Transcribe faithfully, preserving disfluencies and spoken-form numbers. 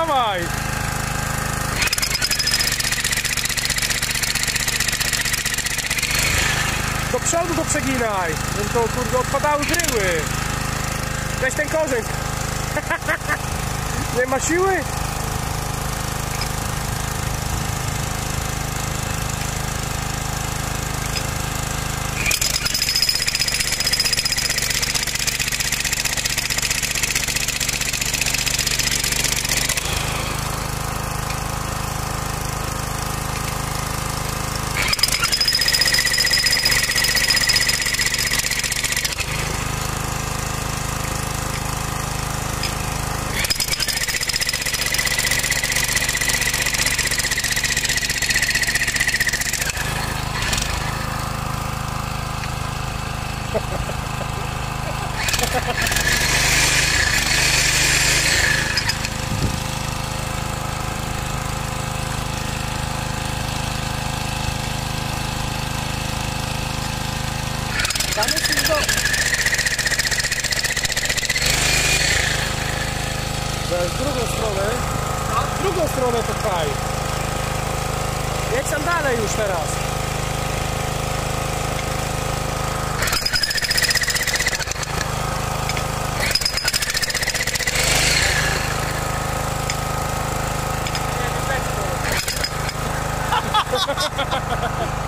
dawaj! Do przodu to przeginaj, żeby to kurde odpadały bryły. Weź ten korzeń. Nie ma siły? Tam jest już do... Z drugą stronę. A w drugą stronę to pchaj. Jedź tam dalej już teraz. Nie, nie